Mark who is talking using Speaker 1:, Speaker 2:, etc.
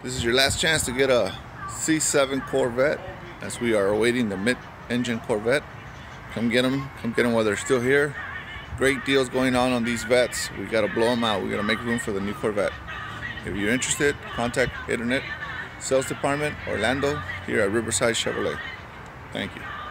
Speaker 1: This is your last chance to get a C7 Corvette, as we are awaiting the mid-engine Corvette. Come get them while they're still here. Great deals going on these vets. We got to blow them out. We got to make room for the new Corvette. If you're interested, contact Internet Sales Department Orlando here at Riverside Chevrolet. Thank you.